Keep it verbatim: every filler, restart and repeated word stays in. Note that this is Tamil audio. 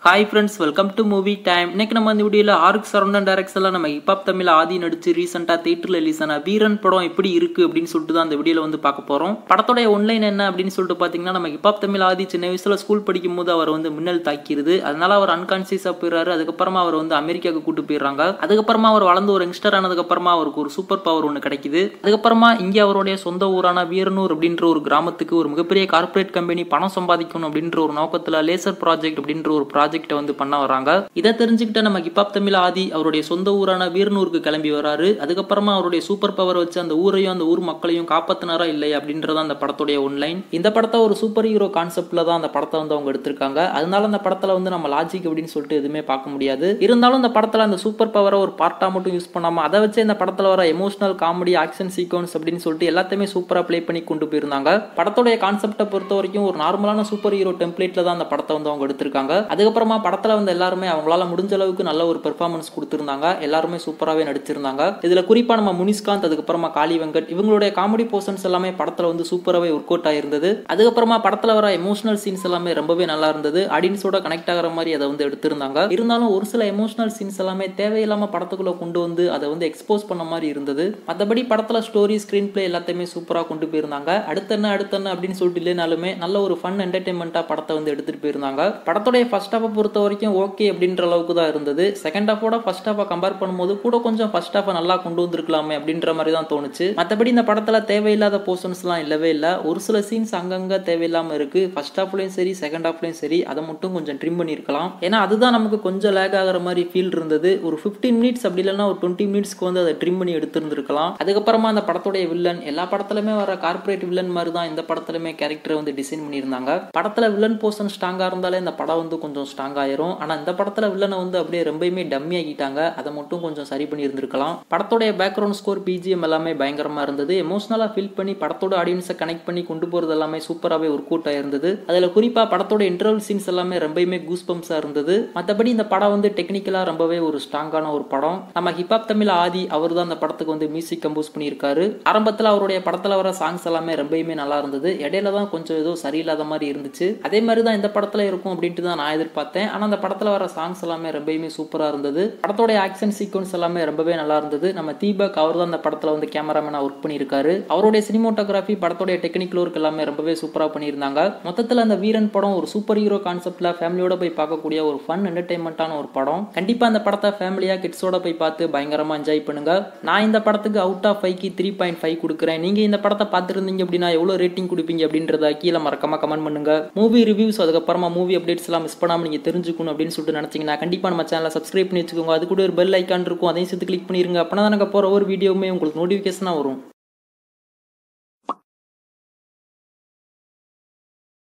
Hi friends, welcome to movie time. இன்னைக்கு நம்ம இந்த வீடியோல ARK Saravanan டைரக்ஷன்ல நம்ம Hiphop Tamizha Adhi நடிச்சு ரீசன்ட்டா தியேட்டர்ல ரிலீஸ் ஆன வீரன் படம் எப்படி இருக்கு அப்படினு சொல்லிட்டு தான் இந்த வீடியோல வந்து பார்க்க போறோம். படத்தோட ஒன்லைன் என்ன அப்படினு சொல்லிட்டு பாத்தீங்கன்னா நம்ம Hiphop Tamizha Adhi சின்ன வயசுல ஸ்கூல் படிக்கும்போது அவர் வந்து மின்னல் தாக்கிருது. அதனால அவர் அன்கான்ஷியஸா போயிராரு. அதுக்கு அப்புறமா அவர் வந்து அமெரிக்காக்கு கூட்டி போயிராங்க. அதுக்கு அப்புறமா அவர் வளர்ந்து ஒரு யங்ஸ்டர் ஆனதுக்கு அப்புறமா அவருக்கு ஒரு சூப்பர் பவர் ஒன்னு கிடைக்குது. அதுக்கு அப்புறமா இங்க அவருடைய சொந்த ஊரான வீரனூர் அப்படின்ற ஒரு கிராமத்துக்கு ஒரு மிகப்பெரிய கார்ப்பரேட் கம்பெனி பணம் சம்பாதிக்கணும் அப்படின்ற ஒரு நோக்கத்துல லேசர் ப்ராஜெக்ட் அப்படின்ற ஒரு ப்ராஜெக்ட் வந்து பண்ண வராங்க. இதை தெரிஞ்சுக்கிட்ட நம்ம Hiphop Tamizha Adhi அவருடைய சொந்த ஊரான வீரனூருக்கு கிளம்பி வராரு. அதுக்கப்புறமா அவருடைய சூப்பர் பவர் வச்சு அந்த ஊரையும் அந்த ஊர் மக்களையும் காப்பாத்தினாரா இல்லையா அப்படின்றத அந்த படத்துடைய ஒன்லைன். இந்த படத்தை ஒரு சூப்பர் ஹீரோ கான்செப்ட்ல தான் அந்த படத்தை வந்து அவங்க எடுத்திருக்காங்க. அதனால அந்த படத்துல வந்து நம்ம லாஜிக் அப்படின்னு சொல்லிட்டு எதுவுமே பார்க்க முடியாது. இருந்தாலும் இந்த படத்துல அந்த சூப்பர் பவரை ஒரு பார்ட்டா மட்டும் யூஸ் பண்ணாம அதை வச்சு இந்த படத்துல வர எமோஷனல் காமெடி ஆக்ஷன் சீக்வன்ஸ் அப்படின்னு சொல்லிட்டு எல்லாத்தையுமே சூப்பரா பிளே பண்ணி கொண்டு போயிருந்தாங்க. படத்துடைய கான்செப்டை பொறுத்த வரைக்கும் ஒரு நார்மலான சூப்பர் ஹீரோ டெம்ப்ளேட்ல தான் அந்த படத்தை வந்து அவங்க எடுத்திருக்காங்க. அதுக்கப்புறமா படத்துல வந்து எல்லாருமே அவங்களால முடிஞ்ச அளவுக்கு நல்ல ஒரு பெர்ஃபார்மன்ஸ் கொடுத்திருந்தாங்க. எல்லாருமே சூப்பராகவே நடிச்சிருந்தாங்க. இதுல குறிப்பா நம்ம முனிஸ்காந்த் அதுக்கப்புறமா காளி வெங்கட் இவங்களுடைய காமெடி போர்ஷன்ஸ் எல்லாமே படத்துல வந்து சூப்பராகவே ஒர்க் அவுட் ஆயிருந்தது. அதுக்கப்புறமா படத்துல வர எமோஷனல் சீன்ஸ் எல்லாமே ரொம்பவே நல்லா இருந்தது. ஆடியன்ஸோட கனெக்ட் ஆகிற மாதிரி அதை வந்து எடுத்திருந்தாங்க. இருந்தாலும் ஒரு சில எமோஷனல் சீன்ஸ் எல்லாமே தேவையில்லாம படத்துக்குள்ள கொண்டு வந்து அதை வந்து எக்ஸ்போஸ் பண்ண மாதிரி இருந்தது. மற்றபடி படத்துல ஸ்டோரி ஸ்கிரீன் பிளே எல்லாத்தையுமே சூப்பரா கொண்டு போயிருந்தாங்க. அடுத்தென்ன அடுத்தென்ன அப்படின்னு சொல்லிட்டு இல்லைனாலுமே நல்ல ஒரு ஃபன் என்டர்டைன்மெண்டா படத்தை வந்து எடுத்துட்டு போயிருந்தாங்க. படத்துடைய ஃபர்ஸ்ட் ஹாஃப் பொறுத்த வரைக்கும் ஓகே அப்படின்ற அளவுக்கு தான் இருந்தது. செகண்ட் ஹாஃபோட ஃபர்ஸ்ட் ஹாஃபை கம்பேர் பண்ணும்போது கூட கொஞ்சம் ஃபர்ஸ்ட் ஹாஃபை நல்லா கொண்டு வந்திருக்கலாமே அப்படின்ற மாதிரி தான் தோணுச்சு. மற்றபடி இந்த படத்துல தேவையில்லாத போர்ஷன்ஸ்லாம் இல்லவே இல்லை. ஒரு சில சீன்ஸ் அங்கங்க தேவையில்லாம இருக்கு. ஃபர்ஸ்ட் ஹாஃப்லயும் சரி செகண்ட் ஹாஃப்லயும் சரி அதை மட்டும் கொஞ்சம் ட்ரிம் பண்ணிருக்கலாம். ஏன்னா அதுதான் நமக்கு கொஞ்சம் லேக் ஆகிற மாதிரி ஃபீல் இருந்தது. ஒரு பிப்டீன் மினிட்ஸ் அப்படி இல்லைன்னா ஒரு டுவெண்ட்டி மினிட்ஸ்க்கு வந்து அதை ட்ரிம் பண்ணி எடுத்திருந்திருக்கலாம். அதுக்கப்புறமா அந்த படத்துடைய வில்லன் எல்லா படத்துலயுமே வர கார்பரேட் வில்லன் மாதிரி தான் இந்த படத்துலயுமே கேரக்டரை வந்து டிசைன் பண்ணியிருந்தாங்க. படத்துல வில்லன் போர்ஷன் ஸ்ட்ராங்கா இருந்தாலே இந்த படம் வந்து கொஞ்சம் ஸ்ட்ராங் ஆயிரும். ஆனா இந்த படத்துல வில்லனை வந்து அப்படியே ரொம்பவுமே டம்மி ஆகிட்டாங்க. அதை மட்டும் கொஞ்சம் சரி பண்ணி இருந்திருக்கலாம். படத்தோட பேக்ரவுண்ட் ஸ்கோர் பிஜிஎம் எல்லாமே பயங்கரமா இருந்தது. எமோஷனலா ஃபீல் பண்ணி படத்தோட ஆடியன்ஸை கனெக்ட் பண்ணி கொண்டு போறது எல்லாமே சூப்பராகவே ஒர்க் அவுட் ஆயிருந்தது. அதுல குறிப்பா படத்தோட இன்டர்வல் சீன்ஸ் எல்லாமே ரொம்பவுமே கூஸ் பம்ப்ஸா இருந்தது. மற்றபடி இந்த படம் வந்து டெக்னிக்கலா ரொம்பவே ஒரு ஸ்ட்ராங்கான ஒரு படம். நம்ம Hiphop Tamizha Adhi அவர் தான் அந்த படத்துக்கு வந்து மியூசிக் கம்போஸ் பண்ணியிருக்காரு. ஆரம்பத்தில் அவருடைய படத்துல வர சாங்ஸ் எல்லாமே ரொம்பவுமே நல்லா இருந்தது. இடையில தான் கொஞ்சம் ஏதோ சரியில்லாத மாதிரி இருந்துச்சு. அதே மாதிரி தான் இந்த படத்துல இருக்கும் அப்படின்ட்டு தான் நான் எதிர்பார்த்தேன். ஆனா அந்த படத்துல வர சாங்ஸ் எல்லாமே ரொம்பவுமே சூப்பரா இருந்தது. படத்தோட ஆக்ஷன் சீக்வன்ஸ் எல்லாமே ரொம்பவே நல்லா இருந்தது. நம்ம தீபக் அவர் தான் அந்த படத்துல வந்து கேமராமேனா ஒர்க் பண்ணியிருக்காரு. அவருடைய சினிமோட்டோகிராஃபி படத்தோட டெக்னிக்கல் ஒர்க் எல்லாமே ரொம்பவே சூப்பரா பண்ணியிருந்தாங்க. மொத்தத்தில் அந்த வீரன் படம் ஒரு சூப்பர் ஹீரோ கான்செப்ட்ல ஃபேமிலியோட போய் பார்க்கக்கூடிய ஒரு ஃபன் என்டர்டைன்மெண்டான ஒரு படம். கண்டிப்பா அந்த படத்தை ஃபேமிலியா கிட்ஸோட போய் பார்த்து பயங்கரமா என்ஜாய் பண்ணுங்க. நான் இந்த படத்துக்கு அவுட் ஆஃப் ஃபைவ்க்கு த்ரீ பாயிண்ட் ஃபைவ் கொடுக்குறேன். நீங்க இந்த படத்தை பார்த்துருந்தீங்க அப்படின்னா எவ்வளவு ரேட்டிங் கொடுப்பீங்க அப்படின்றத கீழே மறக்காம கமெண்ட் பண்ணுங்க. மூவி ரிவ்யூஸ் அதுக்கப்புறமா மூவி அப்டேட்ஸ் எல்லாம் மிஸ் பண்ணாம நீங்க தெரிஞ்சுக்கணும் அப்படின்னு சொல்லிட்டு நினைச்சீங்கன்னா கண்டிப்பா நம்ம சேனலை சப்ஸ்கிரைப் பண்ணி வச்சுக்கோங்க. அது கூட ஒரு பெல் ஐக்கான் இருக்கும், அதையும் சேர்த்து கிளிக் பண்ணிருங்க. அப்பனா எனக்கு போற ஒரு வீடியோவுமே உங்களுக்கு நோட்டிபிகேஷனா வரும்.